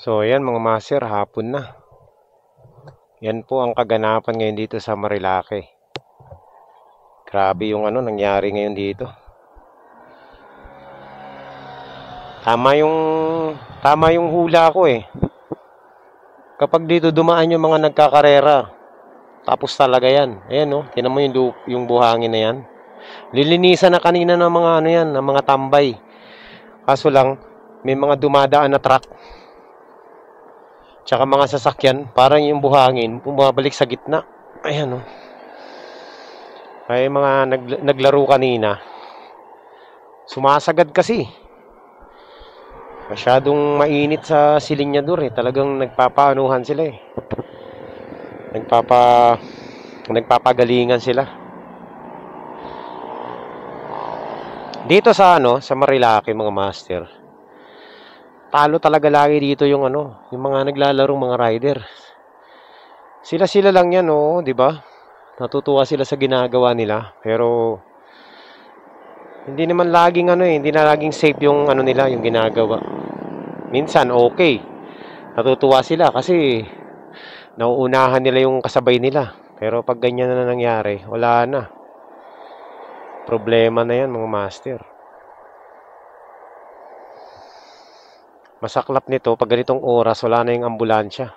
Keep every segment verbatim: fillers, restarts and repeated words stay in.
So ayan mga master, hapon na. Yan po ang kaganapan ngayon dito sa Marilake. Grabe yung ano nangyari ngayon dito. Tama yung tama yung hula ko eh. Kapag dito dumaan yung mga nagkakarera, tapos talaga yan. Ayan oh, tinan mo yung, yung buhangin na yan. Lilinisan na kanina ng mga ano yan, ng mga tambay. Kaso lang, may mga dumadaan na truck. Tsaka mga sasakyan, parang yung buhangin, bumabalik sa gitna. Ayan oh. Ay mga nag, naglaro kanina. Sumasagad kasi. Masyadong mainit sa silinyador eh. Talagang nagpapaanuhan sila eh. Nagpapa nagpapagalingan sila. Dito sa ano, sa Marilake mga master. Talo talaga lagi dito yung ano, yung mga naglalarong mga rider. Sila-sila lang yan oh, 'di ba? Natutuwa sila sa ginagawa nila, pero hindi naman laging ano eh, hindi na laging safe yung ano nila, yung ginagawa. Minsan okay. Natutuwa sila kasi nauunahan nila yung kasabay nila. Pero pag ganyan na nangyari, wala na. Problema na yan mga master. Masaklap nito, pag ganitong oras, wala na yung ambulansya.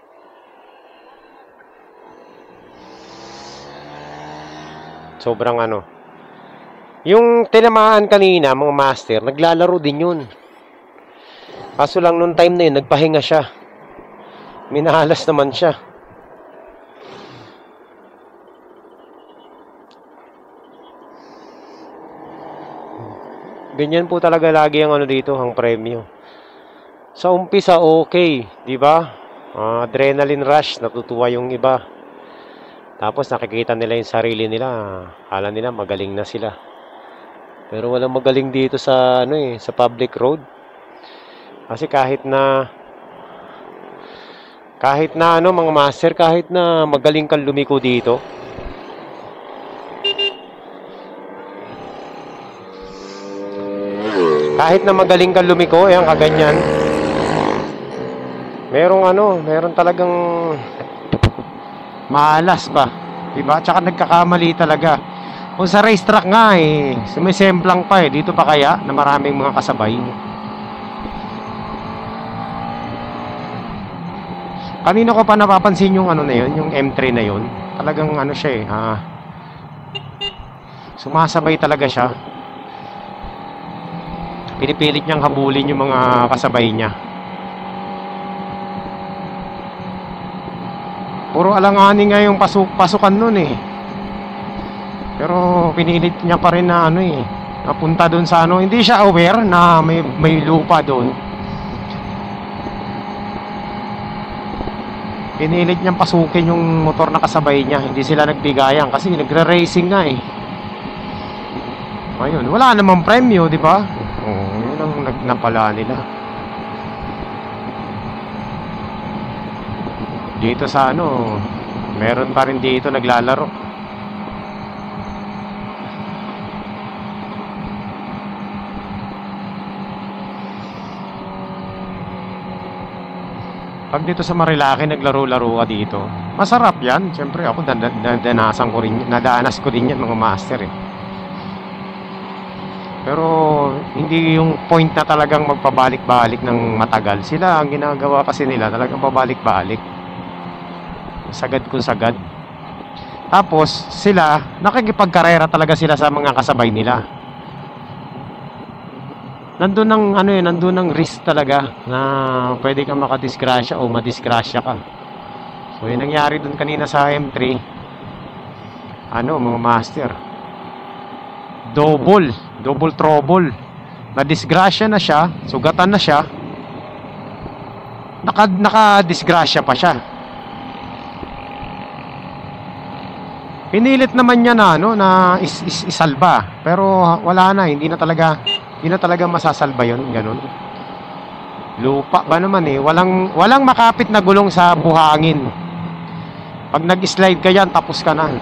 Sobrang ano. Yung tinamaan kanina, mga master, naglalaro din yun. Kaso lang nung time na yun, nagpahinga siya. Minahalas naman siya. Ganyan po talaga lagi ang ano dito, ang premyo. Sa umpisa okay, di ba? Uh, adrenaline rush, natutuwa yung iba. Tapos nakikita nila yung sarili nila, akala nila magaling na sila. Pero walang magaling dito sa ano eh, sa public road. Kasi kahit na kahit na ano mga master, kahit na magaling kang lumiko dito, kahit na magaling kang lumiko, ayan kaganyan. Merong ano, meron talagang maalas pa, diba? Tsaka nagkakamali talaga. Kung sa racetrack nga eh, sumisemplang pa eh. Dito pa kaya na maraming mga kasabay. Kanina ko pa napapansin yung ano na yun, yung M three na yun. Talagang ano siya eh, ah, sumasabay talaga siya. Pinipilit niyang habulin yung mga kasabay niya. Puro alanganin nga yung pasuk pasukan nun eh. Pero pinilit niya pa rin na ano eh, napunta doon sa ano. Hindi siya aware na may, may lupa doon. Pinilit niyang pasukin yung motor na kasabay niya. Hindi sila nagbigayan kasi nagre-racing nga eh. Ayun, wala namang premyo, di ba? Oo, yun ang nagnapala nila. Dito sa ano, meron pa rin dito naglalaro. Pag dito sa Marilake naglaro-laro ka dito, masarap yan. Siyempre ako nadanasan ko rin, nadanas ko rin yan mga master eh. Pero hindi yung point na talagang magpabalik-balik ng matagal. Sila ang ginagawa kasi nila talagang pabalik-balik. Sagad kung sagad. Tapos sila nakikipagkarera talaga sila sa mga kasabay nila. Nandun ang ano eh, nandun ang risk talaga na pwede kang makadisgrasya o madisgrasya ka. So yung nangyari dun kanina sa M three, ano mga master, double double trouble. Nadisgrasya na siya, sugatan na siya, naka, nakadisgrasya pa siya. Pinilit naman niya na ano na is, is, isalba, pero wala na, hindi na talaga hindi na talaga masasalba 'yon, ganun. Lupa ba naman eh, walang walang makapit na gulong sa buhangin. Pag nag-slide ka yan, tapos ka na.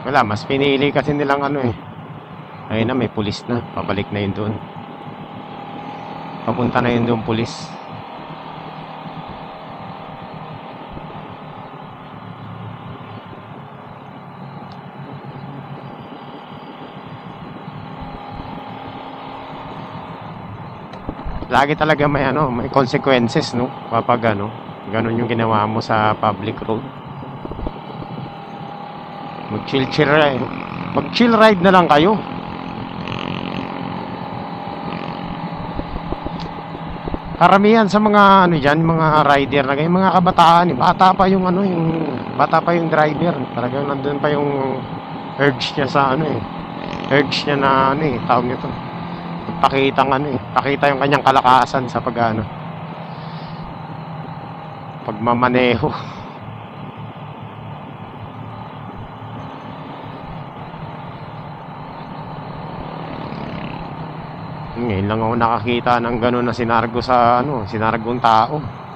Wala, mas pinili kasi nilang ano eh. Ayun na, may pulis na. Pabalik na yun doon. Papunta na yun doon, pulis. Lagi talaga may ano, may consequences, no? Kapag ano, ganun yung ginawa mo sa public road. Mag-chill-chill ride. Mag-chill ride na lang kayo. Karamihan sa mga ano diyan, mga rider na ganyan, mga kabataan, eh, bata pa yung ano, yung bata pa yung driver. Talagang nandun pa yung urge niya sa ano eh. Urge niya na ano eh, tawag nito. Pakita ng ano eh, pakita yung kanyang kalakasan sa pag-ano. Pagmamaneho. Ngayon lang ako nakakita ng gano'n na sinargo sa ano, sinargong tao.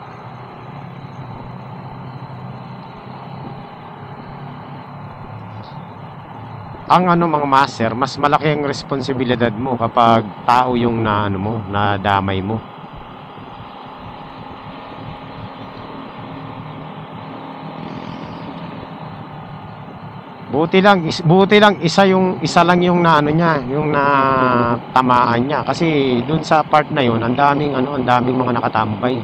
Ang ano mga master, mas malaki ang responsibilidad mo kapag tao yung na ano mo, na damay mo. Buti lang, is, buti lang isa yung isa lang yung na ano niya, yung na tamaan niya kasi doon sa part na yun, ang daming ano, ang daming mga nakatambay.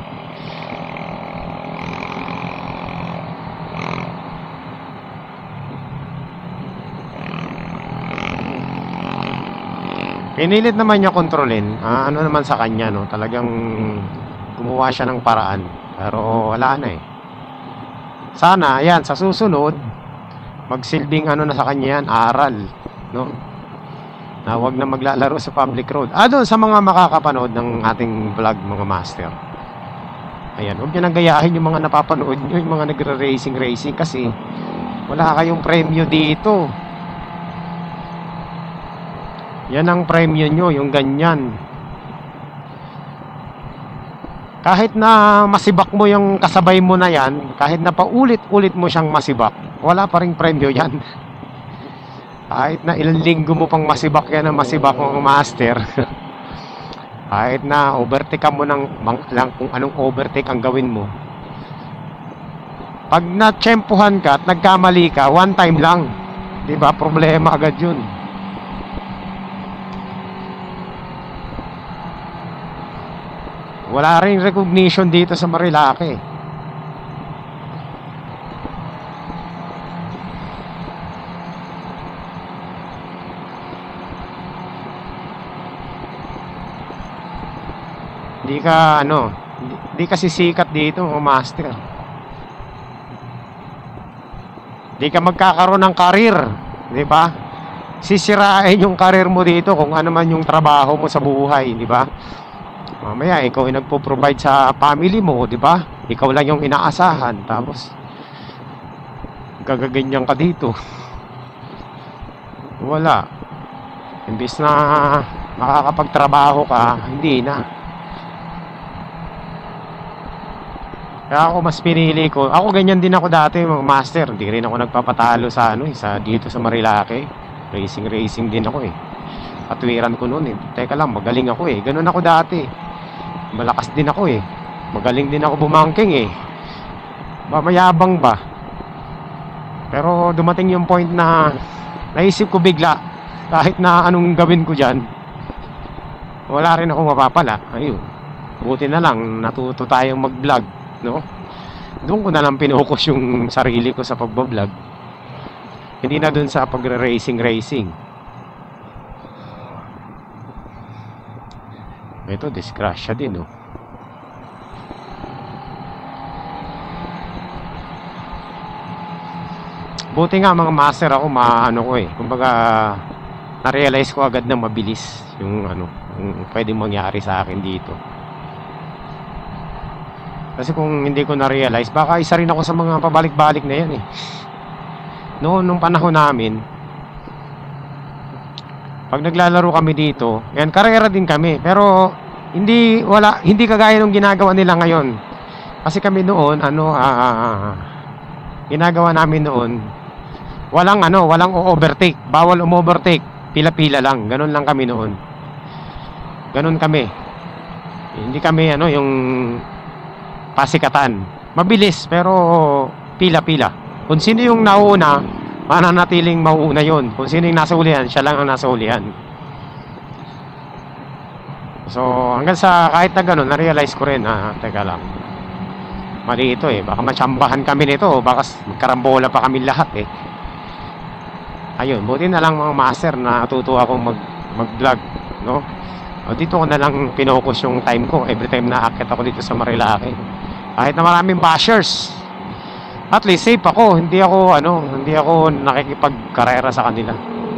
Pinilit naman niya kontrolin. Ah, ano naman sa kanya, no? Talagang gumawa siya ng paraan. Pero wala na eh. Sana, ayan, sa susunod, magsilbing ano na sa kanya yan, aral, no? Na huwag na maglalaro sa public road. Ah, doon sa mga makakapanood ng ating vlog, mga master. Ayan, huwag nyo nang gayahin yung mga napapanood nyo, yung mga nagre-racing-racing kasi wala kayong premyo dito. Yan ang premyo nyo, yung ganyan. Kahit na masibak mo yung kasabay mo na yan, kahit na paulit-ulit mo siyang masibak, wala pa ring premyo yan. Kahit na ilang linggo mo pang masibak yan ang masibak mo master. Kahit na overtake mo ng lang kung anong overtake ang gawin mo. Pag na-tsempuhan ka at nagkamali ka, one time lang. Diba? Problema agad yun. Wala rin recognition dito sa Marilake. Hindi ka ano, hindi ka sisikat dito, mga master. Hindi ka magkakaroon ng karir, di ba? Sisirain yung karir mo dito kung ano man yung trabaho mo sa buhay, di ba? Mamaya ikaw ay nagpo-provide sa family mo, di ba? Ikaw lang yung inaasahan, tapos gagaganyan ka dito. Wala. Imbis na makakapagtrabaho ka, hindi na. Kaya ako mas pinili ko. Ako ganyan din ako dati, mga master. Hindi rin ako nagpapatalo sa ano, eh, sa dito sa Marilake. Racing racing din ako eh. Katwiran ko noon eh. Teka lang, magaling ako eh. Ganun ako dati. Malakas din ako eh. Magaling din ako bumangking eh. Mamayabang ba? Pero dumating yung point na naisip ko bigla, kahit na anong gawin ko dyan, wala rin ako mapapala. Ayun. Buti na lang, natuto tayong mag-vlog, no? Doon ko na lang pinukus yung sarili ko sa pagbablog. Hindi na doon sa pagre-racing-racing. Ito, disgrasya din, no? Buti nga mga master ako, maano ko eh. Kumbaga, na-realize ko agad na mabilis yung ano, yung pwedeng mangyari sa akin dito. Kasi kung hindi ko na-realize, baka isa rin ako sa mga pabalik-balik na yan eh. Noon, nung panahon namin, pag naglalaro kami dito, yan, karera din kami. Pero, hindi, wala, hindi kagaya nung ginagawa nila ngayon. Kasi kami noon, ano, ah, ginagawa namin noon, Walang ano, walang overtake. Bawal umovertake. Pila-pila lang. Ganun lang kami noon. Ganun kami. Hindi kami ano, yung pasikatan. Mabilis, pero pila-pila. Kung sino yung nauna, mananatiling mauuna yon. Kung sino yung nasa ulihan, siya lang ang nasa ulihan. So, hanggang sa kahit na ganun, na-realize ko rin, ah, teka lang. Mali ito eh. Baka matsambahan kami nito. Baka magkarambola pa kami lahat eh. Ayun, buti na lang mga master na natutuwa akong mag, mag-vlog, no? O, dito ko na lang pinokus yung time ko every time na akit ako dito sa Marilaki. Kahit na maraming bashers, at least safe ako. Hindi ako, ano, hindi ako nakikipagkarera sa kanila.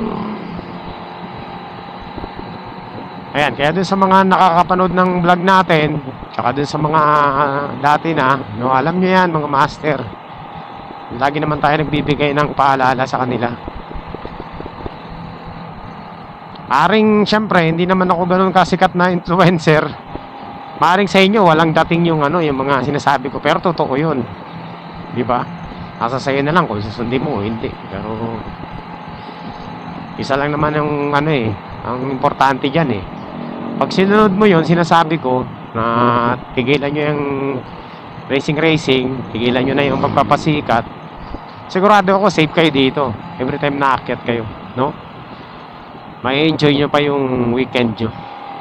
Ayan, kaya dun sa mga nakakapanood ng vlog natin, tsaka dun sa mga uh, dati na, no, alam nyo yan mga master. Lagi naman tayo nagbibigay ng paalala sa kanila. Maring, syempre, hindi naman ako ganun kasikat na influencer. Maring sa inyo, walang dating yung ano, yung mga sinasabi ko. Pero totoo yun. Di ba? Nasa sa'yo na lang kung susundin mo o hindi. Pero, isa lang naman yung ano eh, ang importante dyan eh. Pag sinunod mo yun, sinasabi ko, na tigilan nyo yung racing-racing, tigilan nyo na yung pagpapasikat, sigurado ako safe kayo dito. Every time naakyat kayo, no? May enjoy nyo pa yung weekend nyo.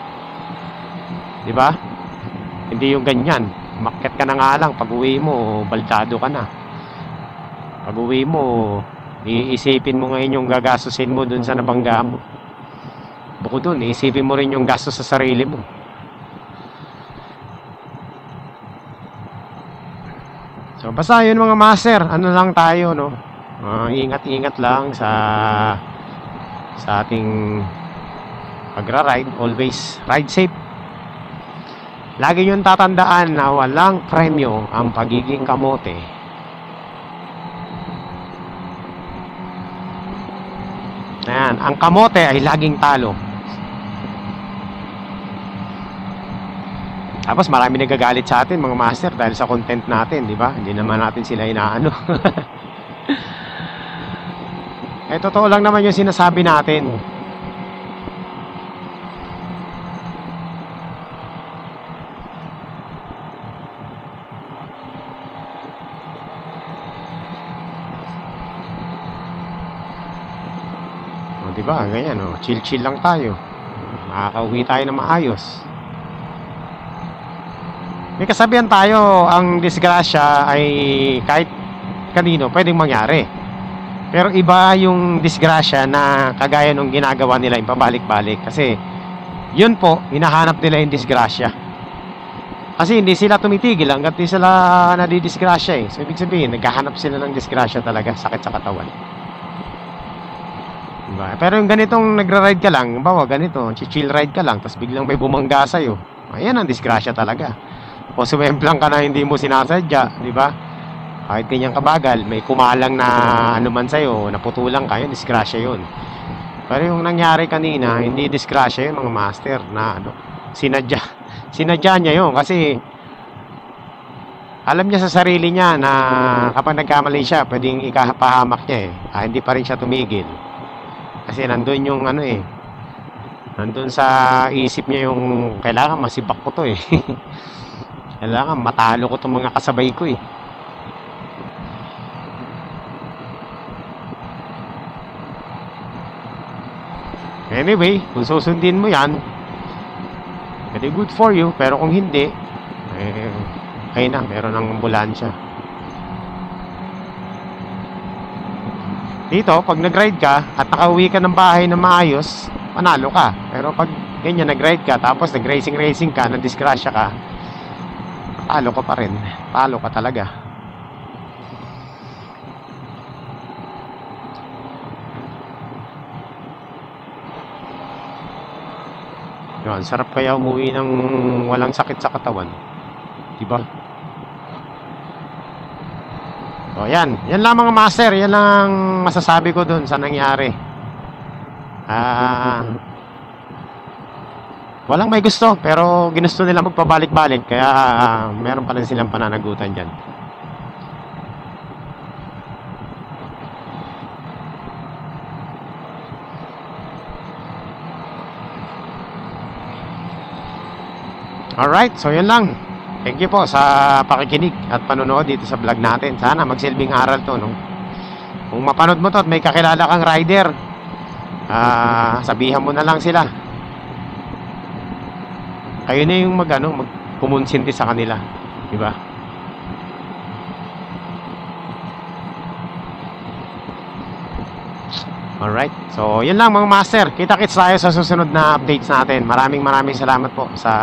Diba? Hindi yung ganyan. Umakyat ka na nga lang. Pag uwi mo, baldado ka na. Pag uwi mo, iisipin mo ngayon yung gagastusin mo dun sa nabangga mo. Bukod dun, iisipin mo rin yung gastos sa sarili mo. So, basta yun mga master. Ano lang tayo, no? Uh, ingat-ingat lang sa sa ating pagra-ride. Always ride safe. Lagi nyo tatandaan na walang premyo ang pagiging kamote. Ayan, ang kamote ay laging talo. Tapos marami nagagalit sa atin mga master dahil sa content natin, di ba? Hindi naman natin sila inaano. Eh, totoo lang naman yung sinasabi natin. O, diba? Ganyan, o. Chill-chill lang tayo. Makakauwi tayo na maayos. May kasabihan tayo, ang disgrasya ay kahit kanino pwedeng mangyari. Pero iba yung disgrasya na kagaya nung ginagawa nila yung pabalik-balik. Kasi yun po, hinahanap nila yung disgrasya. Kasi hindi sila tumitigil hanggat di sila nadidisgrasya eh. So ibig sabihin, naghahanap sila ng disgrasya talaga, sakit sa katawan. Diba? Pero yung ganitong nagra-ride ka lang, bawa ganito, chill ride ka lang, tapos biglang may bumangga sa'yo. Ayan ang disgrasya talaga. O sumemplang ka na hindi mo sinasadya, di ba? Kahit kanyang kabagal, may kumalang na ano man sa'yo, naputulang ka, yun, disgrasya yun. Pero yung nangyari kanina, hindi disgrasya yun, mga master, na ano, sinadya. Sinadya niya yun, kasi alam niya sa sarili niya na kapag nagkamali siya, pwedeng ikapahamak niya eh. Ah, hindi pa rin siya tumigil. Kasi nandun yung ano eh, nandun sa isip niya yung kailangan masibak ko to eh. Kailangan matalo ko itong mga kasabay ko eh. Anyway, kung susundin mo yan, very good for you. Pero kung hindi, eh, okay na, meron ng ambulansya. Dito, pag nag-ride ka at nakauwi ka ng bahay na maayos, panalo ka. Pero pag ganyan, nag-ride ka, tapos nag-racing-racing ka, nag-disgrasya ka, talo ka pa rin. Talo ka talaga. Yun, sarap kaya umuwi ng walang sakit sa katawan. Diba? So, yan. Yan lang mga master. Yan lang masasabi ko dun sa nangyari. Ah... Walang may gusto, pero ginusto nila magpabalik-balik. Kaya uh, meron pa rin silang pananagutan dyan. Alright, so yun lang. Thank you po sa pakikinig at panonood dito sa vlog natin. Sana magsilbing aral to, no? Kung mapanood mo to at may kakilala kang rider, ah, sabihan mo na lang sila. Kayo na yung mag, ano, magkumonsinti sa kanila, di ba? Alright, so yun lang mga master. Kita-kits tayo sa susunod na updates natin. Maraming maraming salamat po sa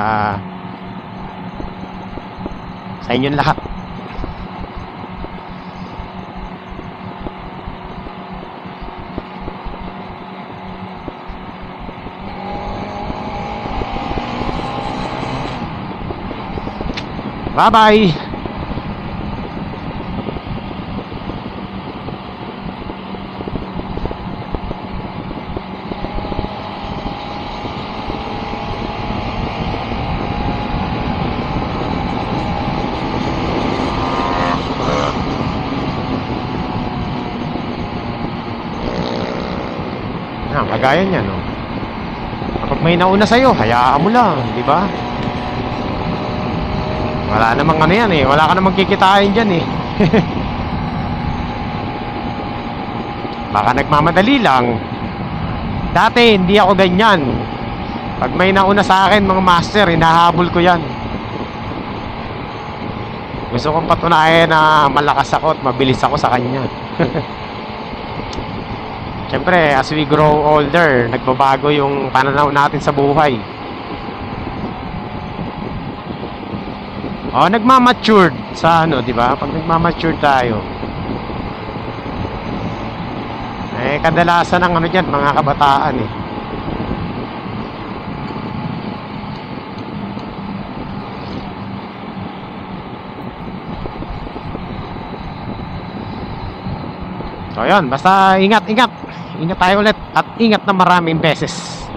sa inyong lahat. Bye-bye! Ah, kagaya niya, no? Kapag may nauna sa'yo, hayaan mo lang, di ba? Wala namang ano yan eh. Wala ka namang kikitain dyan eh. Baka nagmamadali lang. Dati, hindi ako ganyan. Pag may nauna sa akin, mga master, hinahabol ko yan. Gusto kong patunayan na malakas ako at mabilis ako sa kanya. Siyempre, as we grow older, nagbabago yung pananaw natin sa buhay. Oh, nagmamatured sa ano, di ba? Pag nagmamatured tayo, eh, kadalasan ng ano dyan, mga kabataan eh. So, yun. Basta ingat, ingat. Ingat tayo ulit. At ingat na maraming beses.